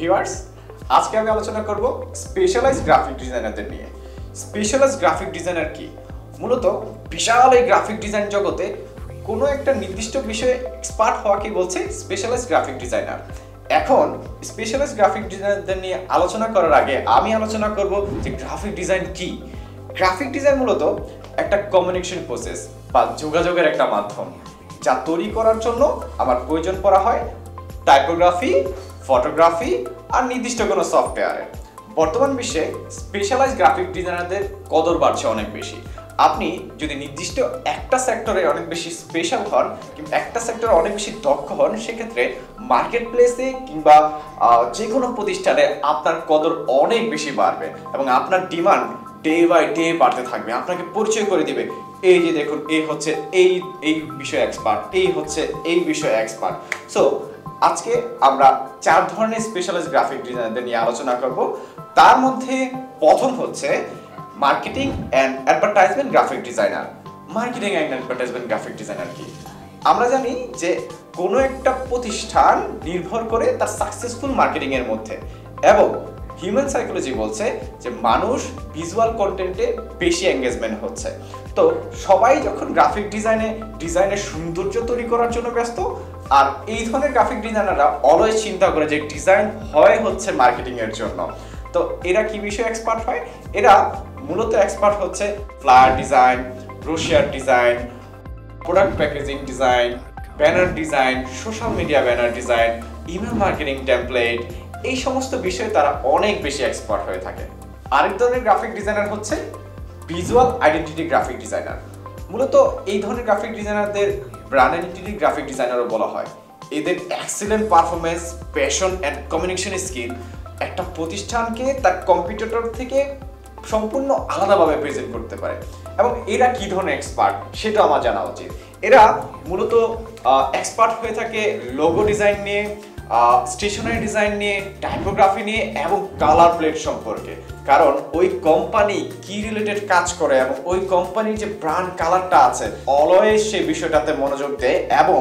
Viewers, আজকে আমি আলোচনা করব স্পেশালাইজড গ্রাফিক ডিজাইনারদের নিয়ে। স্পেশালাইজড গ্রাফিক ডিজাইনার কি? মূলত বিশাল এই গ্রাফিক ডিজাইন জগতে কোনো একটা নির্দিষ্ট বিষয়ে এক্সপার্ট হওয়াকে বলছে স্পেশালাইজড গ্রাফিক ডিজাইনার। এখন স্পেশালাইজড গ্রাফিক ডিজাইনারদের নিয়ে আলোচনা করার আগে আমি আলোচনা করব যে গ্রাফিক ডিজাইন কি। গ্রাফিক ডিজাইন মূলত একটা কমিউনিকেশন প্রসেস বা যোগাযোগের একটা মাধ্যম, যা তৈরি করার জন্য আমার প্রয়োজন পড়া হয় টাইপোগ্রাফি, ফটোগ্রাফি আর নির্দিষ্ট কোনো সফটওয়্যারের। বর্তমান বিশ্বে স্পেশালাইজড গ্রাফিক ডিজাইনারদের কদর বাড়ছে অনেক বেশি। আপনি যদি নির্দিষ্ট একটা সেক্টরে অনেক বেশি স্পেশাল হন কিংবা একটা সেক্টরে অনেক বেশি দক্ষ হন, সেক্ষেত্রে মার্কেট প্লেসে কিংবা যে কোনো প্রতিষ্ঠানে আপনার কদর অনেক বেশি বাড়বে এবং আপনার ডিমান্ড ডে বাই ডে বাড়তে থাকবে। আপনাকে পরিচয় করে দিবে, এই যে দেখুন এই হচ্ছে এই বিষয়ে এক্সপার্ট, এই হচ্ছে এই বিষয়ে এক্সপার্ট। সো আজকে আমরা 4 ধরনের স্পেশালাইজড গ্রাফিক ডিজাইনারদের নিয়ে আলোচনা করব। তার মধ্যে প্রথম হচ্ছে marketing and advertisement graphic designer. Marketing and advertisement graphic designer কি? আমরা জানি যে কোনো একটা প্রতিষ্ঠান নির্ভর করে তার সাকসেসফুল মার্কেটিং এর মধ্যে, এবং হিউম্যান সাইকোলজি বলছে যে মানুষ ভিজুয়াল কন্টেন্টে বেশি এঙ্গেজমেন্ট হচ্ছে। তো সবাই যখন গ্রাফিক ডিজাইনের সৌন্দর্য তৈরি করার জন্য ব্যস্ত, আর এই ধরনের গ্রাফিক ডিজাইনাররা অলওয়েজ চিন্তা করে যে ডিজাইন হয় হচ্ছে মার্কেটিং এর জন্য। তো এরা কি বিষয়ে এক্সপার্ট হয়? এরা মূলত এক্সপার্ট হচ্ছে flyer design, brochure design, product packaging design, banner design, social media banner design, email marketing template, এই সমস্ত বিষয়ে তারা অনেক বেশি এক্সপার্ট হয়ে থাকে। আরেক ধরনের গ্রাফিক ডিজাইনার হচ্ছে ভিজুয়াল আইডেন্টিটি গ্রাফিক ডিজাইনার। মূলত এই ধরনের গ্রাফিক ডিজাইনারদের ব্র্যান্ড আইডেন্টিটি গ্রাফিক ডিজাইনারও বলা হয়। এদের excellent performance, passion and communication skill একটা প্রতিষ্ঠানকে তার কম্পিটিটর থেকে সম্পূর্ণ আলাদাভাবে প্রেজেন্ট করতে পারে। এবং এরা কি ধরনের এক্সপার্ট সেটা আমার জানা উচিত। এরা মূলত এক্সপার্ট হয়ে থাকে লোগো ডিজাইন নিয়ে, স্টেশনারি ডিজাইন নিয়ে, টাইপোগ্রাফি নিয়ে এবং কালার প্লেট সম্পর্কে। কারণ ওই কোম্পানি কি রিলেটেড কাজ করে এবং ওই কোম্পানির যে ব্র্যান্ড কালারটা আছে অলওয়েজ সেই বিষয়টাতে মনোযোগ দেয়, এবং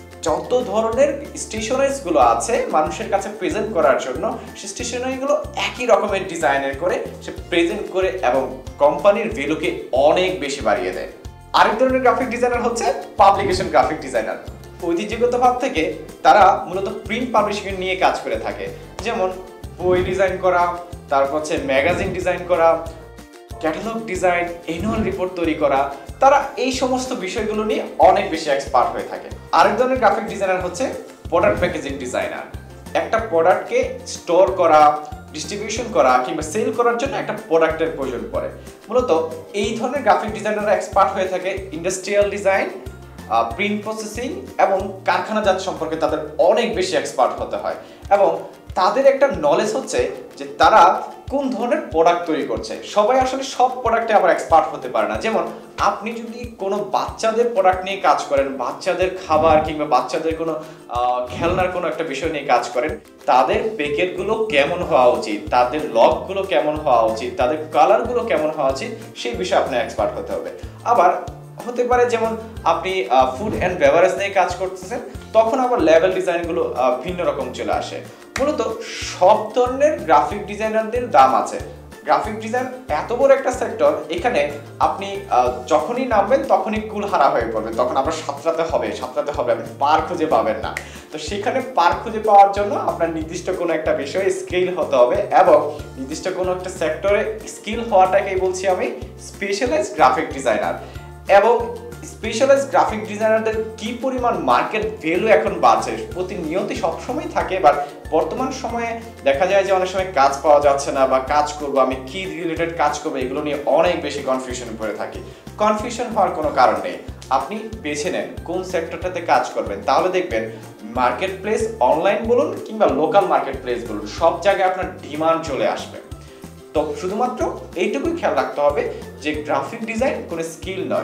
যত ধরনের স্টেশনারিজগুলো আছে মানুষের কাছে প্রেজেন্ট করার জন্য, সেই স্টেশনারিগুলো একই রকমের ডিজাইনের করে সে প্রেজেন্ট করে এবং কোম্পানির ভ্যালুকে অনেক বেশি বাড়িয়ে দেয়। আরেক ধরনের গ্রাফিক ডিজাইনার হচ্ছে পাবলিকেশন গ্রাফিক ডিজাইনার। ঐতিহ্যগত ভাব থেকে তারা মূলত প্রিন্ট পাবলিশিং নিয়ে কাজ করে থাকে, যেমন বই ডিজাইন করা, তারপর হচ্ছে ম্যাগাজিন ডিজাইন করা, ক্যাটালগ ডিজাইন, অ্যানুয়াল রিপোর্ট তৈরি করা। তারা এই সমস্ত বিষয়গুলো নিয়ে অনেক বেশি এক্সপার্ট হয়ে থাকে। আরেক ধরনের গ্রাফিক ডিজাইনার হচ্ছে প্রোডাক্ট প্যাকেজিং ডিজাইনার। একটা প্রোডাক্টকে স্টোর করা, ডিস্ট্রিবিউশন করা কিংবা সেল করার জন্য একটা প্রোডাক্টের প্রয়োজন পড়ে। মূলত এই ধরনের গ্রাফিক ডিজাইনাররা এক্সপার্ট হয়ে থাকে ইন্ডাস্ট্রিয়াল ডিজাইন, প্রিন্ট প্রসেসিং এবং কারখানাজাত সম্পর্কে তাদের অনেক বেশি এক্সপার্ট হতে হয়। এবং তাদের একটা নলেজ হচ্ছে যে তারা কোন ধরনের প্রোডাক্ট তৈরি করছে। সবাই আসলে সব প্রোডাক্টে আবার এক্সপার্ট হতে পারে না। যেমন আপনি যদি কোনো বাচ্চাদের প্রোডাক্ট নিয়ে কাজ করেন, বাচ্চাদের খাবার কিংবা বাচ্চাদের কোনো খেলনার কোনো একটা বিষয় নিয়ে কাজ করেন, তাদের প্যাকেটগুলো কেমন হওয়া উচিত, তাদের লকগুলো কেমন হওয়া উচিত, তাদের কালারগুলো কেমন হওয়া উচিত, সেই বিষয়ে আপনার এক্সপার্ট হতে হবে। আবার হতে পারে যেমন আপনি ফুড অ্যান্ড বেভারেজ নিয়ে কাজ করতেছেন, তখন আবার লেভেল ডিজাইনগুলো ভিন্ন রকম চলে আসে। মূলত সব ধরনের গ্রাফিক ডিজাইনারদের দাম আছে। গ্রাফিক ডিজাইন এত বড় একটা সেক্টর, এখানে আপনি যখনই নামবেন তখনই কুলহারা হয়ে পড়বেন, তখন আপনার সাঁতরাতে হবে, আপনি পার খুঁজে পাবেন না। তো সেখানে পার খুঁজে পাওয়ার জন্য আপনার নির্দিষ্ট কোনো একটা বিষয়ে স্কিল হতে হবে, এবং নির্দিষ্ট কোনো একটা সেক্টরে স্কিল হওয়াটাকেই বলছি আমি স্পেশালাইজড গ্রাফিক ডিজাইনার। এবং স্পেশালাইজড গ্রাফিক ডিজাইনারদের কি পরিমাণ মার্কেট ভ্যালু এখন বাড়ছে, প্রতিনিয়তই সবসময় থাকে। বাট বর্তমান সময়ে দেখা যায় যে অনেক সময় কাজ পাওয়া যাচ্ছে না, বা কাজ করবো আমি কি রিলেটেড কাজ করবো এগুলো নিয়ে অনেক বেশি কনফিউশন পড়ে থাকি। কনফিউশন হওয়ার কোনো কারণ নেই। আপনি বেছে নেন কোন সেক্টরটাতে কাজ করবেন, তাহলে দেখবেন মার্কেট প্লেস অনলাইন বলুন কিংবা লোকাল মার্কেট প্লেস বলুন, সব জায়গায় আপনার ডিমান্ড চলে আসবে। তো শুধুমাত্র এইটুকুই খেয়াল রাখতে হবে যে গ্রাফিক ডিজাইন কোনো স্কিল নয়,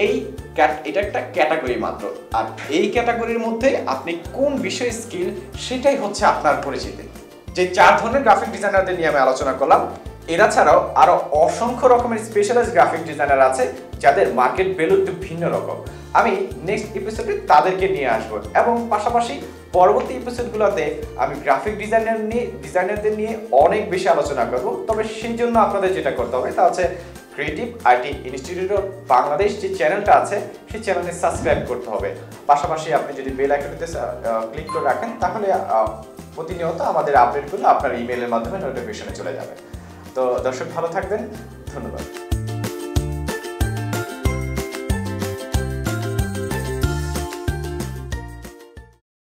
এটা একটা ক্যাটাগরি মাত্র। আর এই ক্যাটাগরির মধ্যে আপনি কোন বিষয়ে স্কিল, সেটাই হচ্ছে আপনার পরিচিতি। যে 4 ধরনের গ্রাফিক ডিজাইনারদের নিয়ে আমি আলোচনা করলাম, এরা ছাড়াও আরো অসংখ্য রকমের স্পেশালাইজড গ্রাফিক ডিজাইনার আছে যাদের মার্কেট ভ্যালু একটু ভিন্ন রকম। আমি নেক্সট এপিসোডে তাদেরকে নিয়ে আসবো এবং পাশাপাশি পরবর্তী এপিসোডগুলোতে আমি গ্রাফিক ডিজাইনারদের নিয়ে অনেক বেশি আলোচনা করব। তবে সেই জন্য আপনাদের যেটা করতে হবে তা হচ্ছে creative IT institute of Bangladesh যে চ্যানেলটা আছে সেই চ্যানেলে সাবস্ক্রাইব করতে হবে। পাশাপাশি আপনি যদি বেল আইকনটিতে ক্লিক করে রাখেন তাহলে প্রতিনিয়ত আমাদের আপডেটগুলো আপনার ইমেইলের মাধ্যমে নোটিফিকেশনে চলে যাবে। তো দর্শক ভালো থাকবেন, ধন্যবাদ।